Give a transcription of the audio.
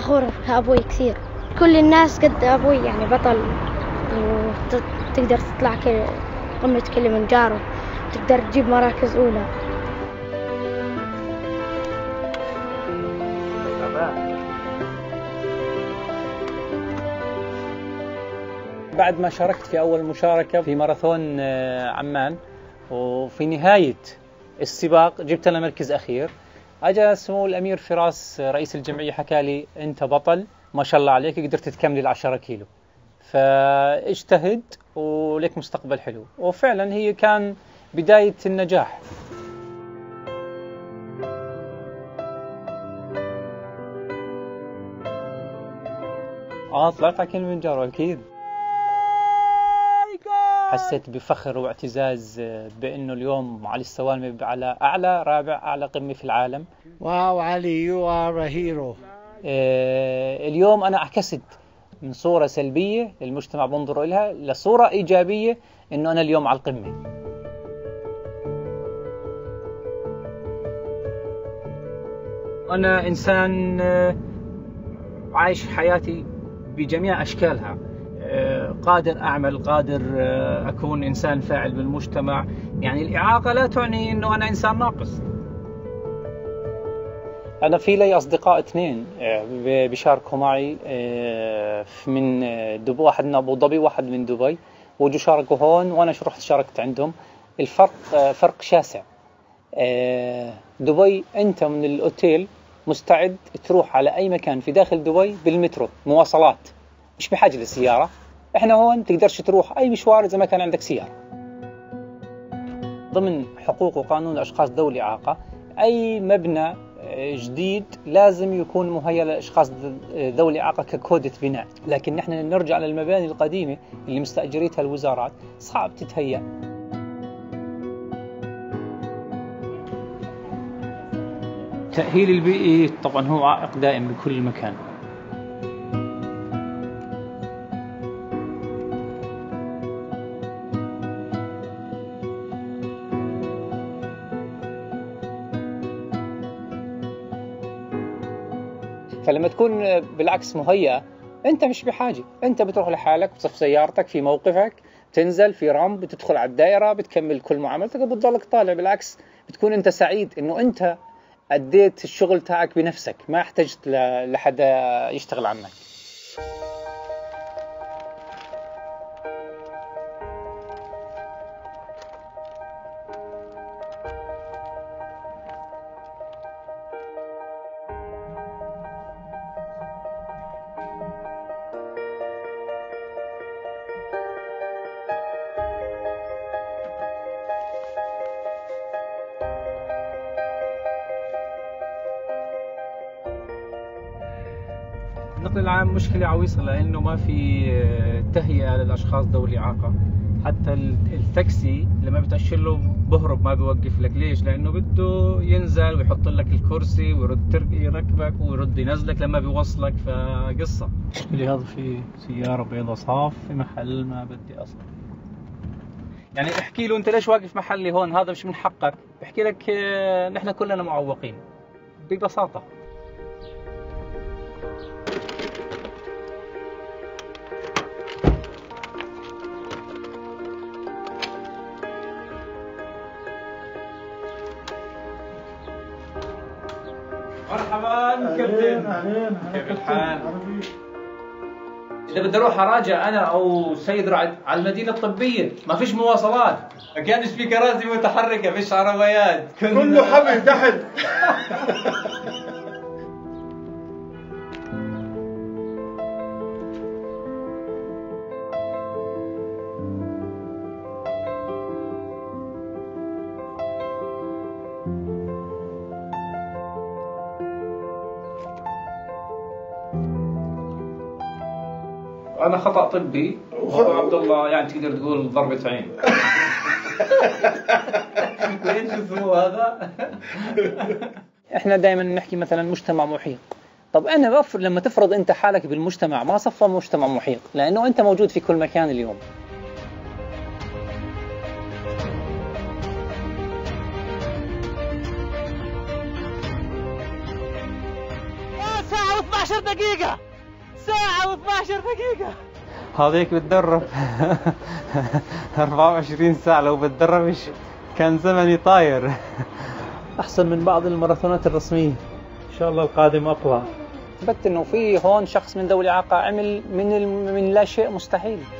فخور بأبوي كثير. كل الناس قد أبوي يعني بطل، وتقدر تطلع قمة كليمنجارو، تقدر تجيب مراكز أولى. بعد ما شاركت في أول مشاركة في ماراثون عمان، وفي نهاية السباق جبت لنا مركز أخير، أجا سمو الأمير فراس رئيس الجمعية حكى لي أنت بطل ما شاء الله عليك، قدرت تكمل 10 كيلو، فاجتهد ولك مستقبل حلو. وفعلا هي كان بداية النجاح. طلعت على كليمنجارو أكيد. حسيت بفخر واعتزاز بأنه اليوم علي السوالمي على أعلى قمة في العالم. واو علي you are a hero. اليوم أنا عكست من صورة سلبية المجتمع بنظر لها لصورة إيجابية، إنه أنا اليوم على القمة. أنا إنسان عايش حياتي بجميع أشكالها، قادر أعمل، قادر أكون إنسان فاعل بالمجتمع. يعني الإعاقة لا تعني أنه أنا إنسان ناقص. أنا في لي أصدقاء 2 بيشاركوا معي من دبي، واحد من أبو ظبي واحد من دبي، وجوا شاركوا هون وأنا رحت شاركت عندهم. الفرق فرق شاسع. دبي أنت من الأوتيل مستعد تروح على أي مكان في داخل دبي بالمترو، مواصلات، مش بحاجة للسيارة. إحنا هون تقدرش تروح أي مشوار إذا ما كان عندك سيارة. ضمن حقوق وقانون الأشخاص ذوي الإعاقة، أي مبنى جديد لازم يكون مهيأ للأشخاص ذوي الإعاقة ككودة بناء، لكن نحن نرجع للمباني القديمة اللي مستأجريتها الوزارات صعب تتهيأ. التأهيل البيئي طبعا هو عائق دائم بكل مكان. فلما تكون بالعكس مهيئة، أنت مش بحاجة، أنت بتروح لحالك بتصف سيارتك في موقفك، تنزل في رمب، بتدخل على الدائرة، بتكمل كل معاملتك وبتضلك طالع. بالعكس بتكون أنت سعيد إنه أنت أديت الشغل تاعك بنفسك، ما احتجت لحدا يشتغل عنك. النقل العام مشكلة عويصة، لأنه ما في تهيئة للأشخاص ذوي الإعاقة. حتى التاكسي لما بتأشر له بهرب، ما بيوقف لك. ليش؟ لأنه بده ينزل ويحط لك الكرسي ويرد يركبك ويرد ينزلك لما بيوصلك، فقصة. المشكلة هذا في سيارة بيضة صاف في محل ما بدي أصلا. يعني احكي له أنت ليش واقف محلي هون، هذا مش من حقك. بحكي لك نحن كلنا معوقين ببساطة. مرحبا كابتن، كيف الحال؟ إذا بدي أروح أراجع أنا أو سيد رعد على المدينة الطبية، ما فيش مواصلات، ما كانش في كراسي متحركة، فيش عربيات، كله حبل تحت. أنا خطأ طبي وأبو عبد الله يعني تقدر تقول ضربة عين. وين شو هذا؟ إحنا دائما نحكي مثلا مجتمع محيط. طب أنا لما تفرض أنت حالك بالمجتمع، ما صفى مجتمع محيط، لأنه أنت موجود في كل مكان اليوم. ساعة 12 دقيقة، ساعة و12 دقيقة. هذيك بتدرب 24 ساعة، لو بتدربش كان زمني طاير. أحسن من بعض الماراثونات الرسمية. إن شاء الله القادم أقوى. أثبت إنه في هون شخص من ذوي الإعاقة عمل من لا شيء مستحيل.